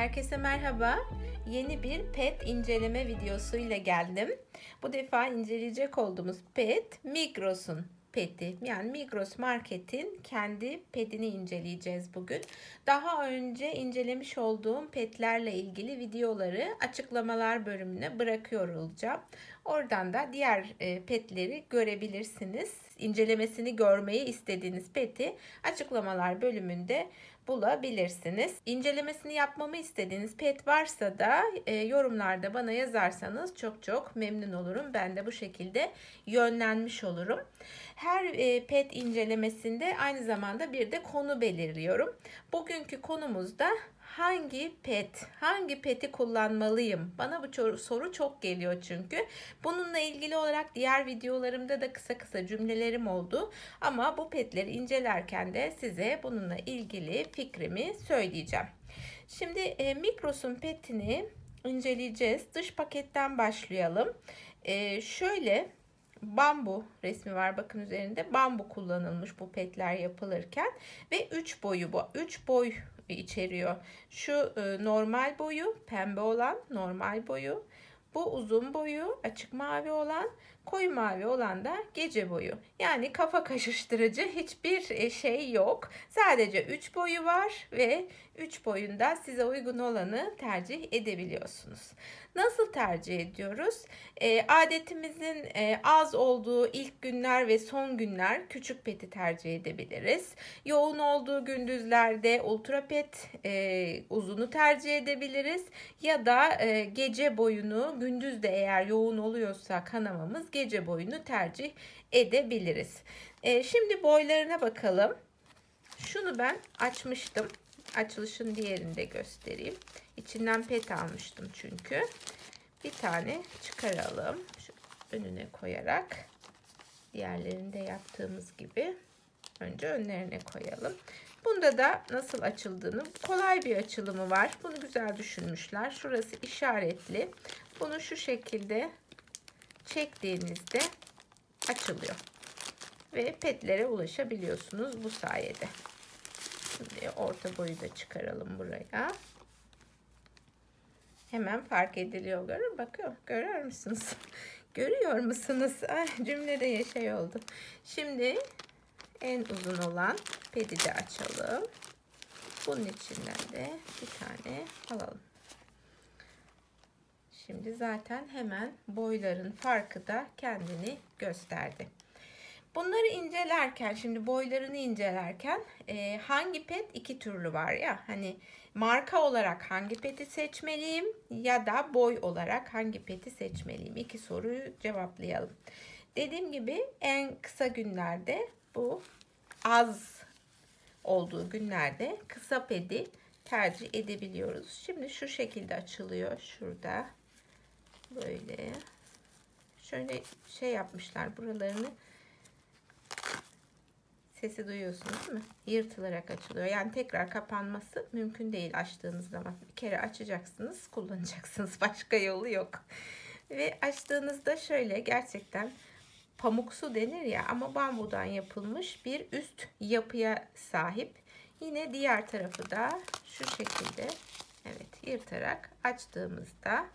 Herkese merhaba. Yeni bir pet inceleme videosu ile geldim. Bu defa inceleyecek olduğumuz pet Migros'un peti. Yani Migros Market'in kendi petini inceleyeceğiz bugün. Daha önce incelemiş olduğum petlerle ilgili videoları açıklamalar bölümüne bırakıyor olacağım. Oradan da diğer petleri görebilirsiniz. İncelemesini görmeyi istediğiniz peti açıklamalar bölümünde bulabilirsiniz. İncelemesini yapmamı istediğiniz pet varsa da yorumlarda bana yazarsanız çok memnun olurum. Ben de bu şekilde yönlenmiş olurum. Her pet incelemesinde aynı zamanda bir de konu belirliyorum. Bugünkü konumuzda hangi peti kullanmalıyım? Bana bu soru çok geliyor çünkü. Bununla ilgili olarak diğer videolarımda da kısa cümlelerim oldu. Ama bu petleri incelerken de size bununla ilgili fikrimi söyleyeceğim. Şimdi Migros'un petini inceleyeceğiz. Dış paketten başlayalım. Şöyle bambu resmi var, bakın üzerinde bambu kullanılmış bu petler yapılırken ve 3 boyu bu. 3 boy içeriyor. Şu normal boyu, pembe olan normal boyu. Bu uzun boyu, açık mavi olan, koyu mavi olan da gece boyu. Yani kafa karıştırıcı hiçbir şey yok. Sadece 3 boyu var ve 3 boyunda size uygun olanı tercih edebiliyorsunuz. Nasıl tercih ediyoruz? Adetimizin az olduğu ilk günler ve son günler küçük peti tercih edebiliriz. Yoğun olduğu gündüzlerde ultra pet uzunu tercih edebiliriz. Ya da gece boyunu, gündüz de eğer yoğun oluyorsa kanamamız, gece boyunu tercih edebiliriz. Şimdi boylarına bakalım. Şunu ben açmıştım. Açılışın diğerini de göstereyim. İçinden pet almıştım çünkü. Bir tane çıkaralım. Şu önüne koyarak. Diğerlerini de yaptığımız gibi. Önce önlerine koyalım. Bunda da nasıl açıldığını, kolay bir açılımı var. Bunu güzel düşünmüşler. Şurası işaretli. Bunu şu şekilde çektiğinizde açılıyor. Ve petlere ulaşabiliyorsunuz bu sayede. Şimdi orta boyu da çıkaralım buraya. Hemen fark ediliyor. Görüyor musunuz? Görüyor musunuz? Ay, cümlede şey oldu. Şimdi en uzun olan peti de açalım. Bunun içinden de bir tane alalım. Şimdi zaten hemen boyların farkı da kendini gösterdi. Bunları incelerken, şimdi boylarını incelerken hangi pet iki türlü var ya, hani marka olarak hangi peti seçmeliyim ya da boy olarak hangi peti seçmeliyim? İki soruyu cevaplayalım. Dediğim gibi en kısa günlerde, bu az olduğu günlerde kısa pedi tercih edebiliyoruz. Şimdi şu şekilde açılıyor. Şurada böyle şöyle şey yapmışlar, buralarını. Sesi duyuyorsunuz değil mi? Yırtılarak açılıyor. Yani tekrar kapanması mümkün değil açtığınız zaman. Bir kere açacaksınız, kullanacaksınız. Başka yolu yok. Ve açtığınızda şöyle gerçekten pamuksu denir ya, ama bambudan yapılmış bir üst yapıya sahip. Yine diğer tarafı da şu şekilde, evet, yırtarak açtığımızda,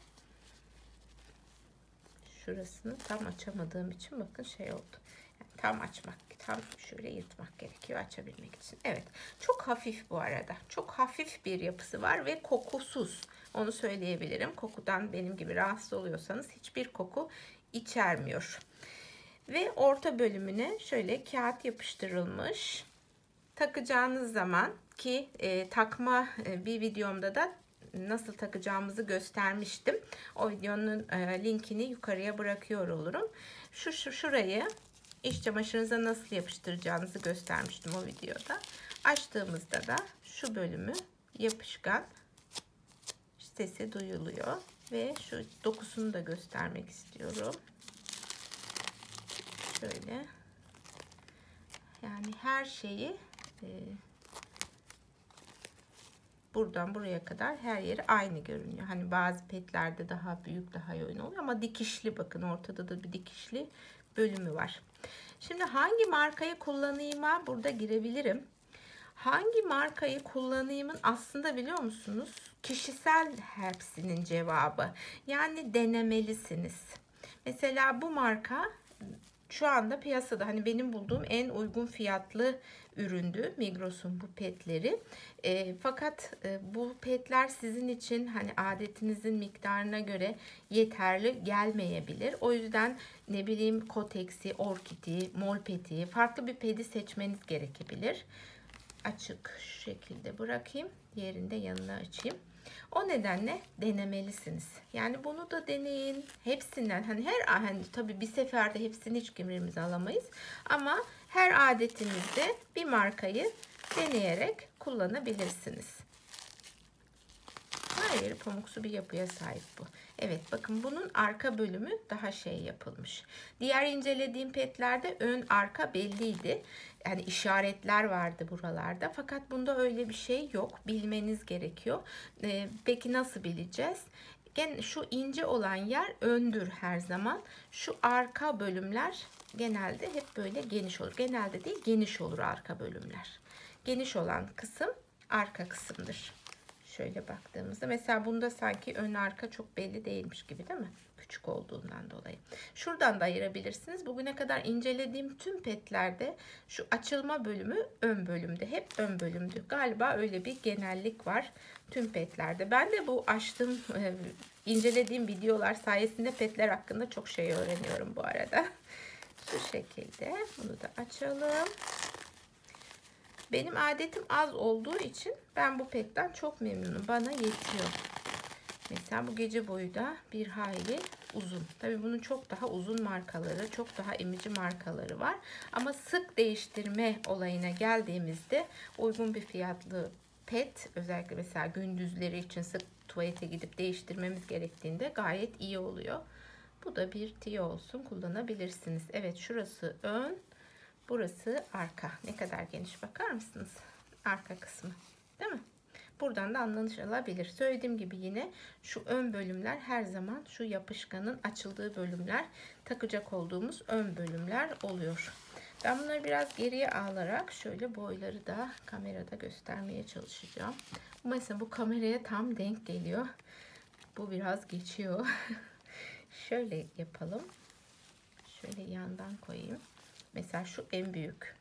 şurasını tam açamadığım için bakın şey oldu. Tam şöyle yırtmak gerekiyor açabilmek için. Evet, çok hafif bu arada. Çok hafif bir yapısı var ve kokusuz. Onu söyleyebilirim. Kokudan benim gibi rahatsız oluyorsanız hiçbir koku içermiyor. Ve orta bölümüne şöyle kağıt yapıştırılmış. Takacağınız zaman ki takma bir videomda da nasıl takacağımızı göstermiştim. O videonun linkini yukarıya bırakıyor olurum. Şurayı İç çamaşırınıza nasıl yapıştıracağınızı göstermiştim o videoda. Açtığımızda da şu bölümü yapışkan, sesi duyuluyor. Ve şu dokusunu da göstermek istiyorum. Şöyle. Yani her şeyi buradan buraya kadar her yeri aynı görünüyor. Hani bazı petlerde daha büyük, daha yoğun oluyor ama dikişli, bakın ortada da bir dikişli bölümü var. Şimdi hangi markayı kullanayım'a burada girebilirim. Hangi markayı kullanayımın aslında biliyor musunuz? kişisel hepsinin cevabı. Yani denemelisiniz. Mesela bu marka şu anda piyasada hani benim bulduğum en uygun fiyatlı üründü Migros'un bu petleri. Fakat bu petler sizin için hani adetinizin miktarına göre yeterli gelmeyebilir. O yüzden ne bileyim Kotex'i, Orkid'i, Molpet'i farklı bir pedi seçmeniz gerekebilir. Açık şu şekilde bırakayım. Diğerini de yanına açayım. O nedenle denemelisiniz. Yani bunu da deneyin. Hepsinden hani tabii bir seferde hepsini hiç kimliğimize alamayız. Ama her adetinizde bir markayı deneyerek kullanabilirsiniz. Her yeri pamuksu bir yapıya sahip bu. Evet bakın bunun arka bölümü daha yapılmış. Diğer incelediğim petlerde ön arka belliydi. Yani işaretler vardı buralarda. Fakat bunda öyle bir şey yok. Bilmeniz gerekiyor. Peki nasıl bileceğiz? Şu ince olan yer öndür her zaman. Şu arka bölümler genelde hep böyle geniş olur. Genelde değil, geniş olur arka bölümler. Geniş olan kısım arka kısımdır. Şöyle baktığımızda mesela bunda sanki ön arka çok belli değilmiş gibi değil mi? Küçük olduğundan dolayı. Şuradan da ayırabilirsiniz. Bugüne kadar incelediğim tüm petlerde şu açılma bölümü ön bölümde. Hep ön bölümdü. Galiba öyle bir genellik var tüm petlerde. Ben de bu açtığım, incelediğim videolar sayesinde petler hakkında çok şey öğreniyorum bu arada. Şu şekilde bunu da açalım. Benim adetim az olduğu için ben bu petten çok memnunum. Bana yetiyor. Mesela bu gece boyu da bir hayli uzun. Tabii bunun çok daha uzun markaları, çok daha emici markaları var. Ama sık değiştirme olayına geldiğimizde uygun bir fiyatlı pet, özellikle mesela gündüzleri için sık tuvalete gidip değiştirmemiz gerektiğinde gayet iyi oluyor. Bu da bir tüyo olsun, kullanabilirsiniz. Evet, şurası ön. Burası arka. Ne kadar geniş bakar mısınız? Arka kısmı. Değil mi? Buradan da anlaşılabilir. Söylediğim gibi yine şu ön bölümler her zaman şu yapışkanın açıldığı bölümler, takacak olduğumuz ön bölümler oluyor. Ben bunları biraz geriye alarak şöyle boyları da kamerada göstermeye çalışacağım. Mesela bu kameraya tam denk geliyor. Bu biraz geçiyor. Şöyle yapalım. Şöyle yandan koyayım. Mesela şu en büyük.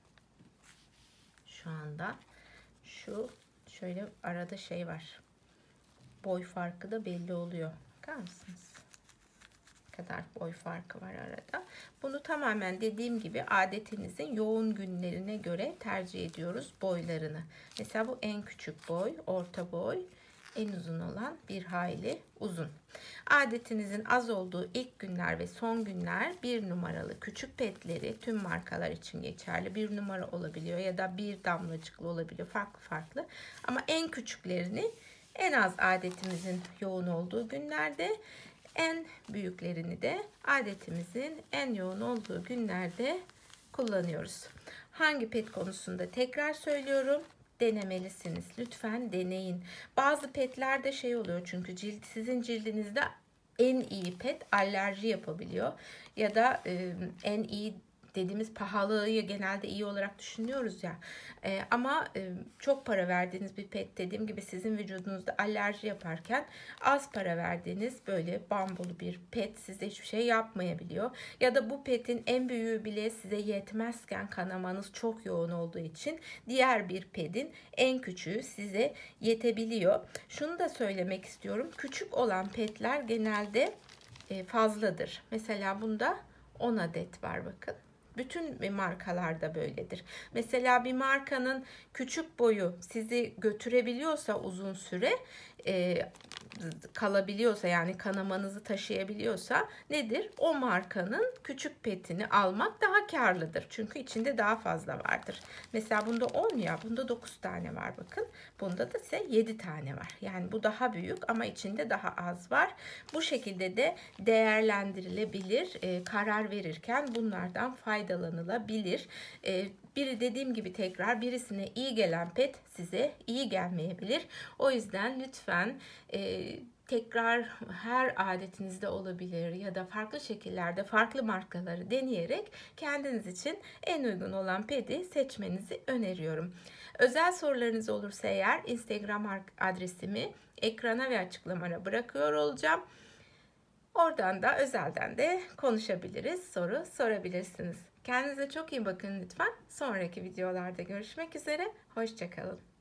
Şu anda şu şöyle arada var. Boy farkı da belli oluyor. Bakar mısınız? Ne kadar boy farkı var arada. Bunu tamamen dediğim gibi adetinizin yoğun günlerine göre tercih ediyoruz boylarını. Mesela bu en küçük boy, orta boy, en uzun olan bir hayli uzun. Adetinizin az olduğu ilk günler ve son günler 1 numaralı küçük petleri, tüm markalar için geçerli, 1 numara olabiliyor ya da bir damlacıklı olabiliyor, farklı farklı. Ama en küçüklerini en az adetimizin yoğun olduğu günlerde, en büyüklerini de adetimizin en yoğun olduğu günlerde kullanıyoruz. Hangi pet konusunda tekrar söylüyorum. Denemelisiniz. Lütfen deneyin. Bazı petlerde oluyor çünkü sizin cildinizde en iyi pet alerji yapabiliyor. Ya da en iyi dediğimiz pahalıyı genelde iyi olarak düşünüyoruz ya. Ama çok para verdiğiniz bir pet dediğim gibi sizin vücudunuzda alerji yaparken az para verdiğiniz böyle bambulu bir pet size hiçbir şey yapmayabiliyor. Ya da bu petin en büyüğü bile size yetmezken kanamanız çok yoğun olduğu için diğer bir pedin en küçüğü size yetebiliyor. Şunu da söylemek istiyorum. Küçük olan petler genelde fazladır. Mesela bunda 10 adet var bakın. Bütün markalarda böyledir. Mesela bir markanın küçük boyu sizi götürebiliyorsa uzun süre kalabiliyorsa, yani kanamanızı taşıyabiliyorsa nedir? O markanın küçük petini almak daha karlıdır. Çünkü içinde daha fazla vardır. Mesela bunda 10 ya, bunda 9 tane var bakın. Bunda da ise 7 tane var. Yani bu daha büyük ama içinde daha az var. Bu şekilde de değerlendirilebilir. Karar verirken bunlardan faydalanılabilir. Biri dediğim gibi tekrar birisine iyi gelen pet size iyi gelmeyebilir. O yüzden lütfen tekrar her adetinizde olabilir ya da farklı şekillerde farklı markaları deneyerek kendiniz için en uygun olan pedi seçmenizi öneriyorum. Özel sorularınız olursa eğer Instagram adresimi ekrana ve açıklamana bırakıyor olacağım. Oradan da özelden de konuşabiliriz, soru sorabilirsiniz. Kendinize çok iyi bakın lütfen. Sonraki videolarda görüşmek üzere. Hoşça kalın.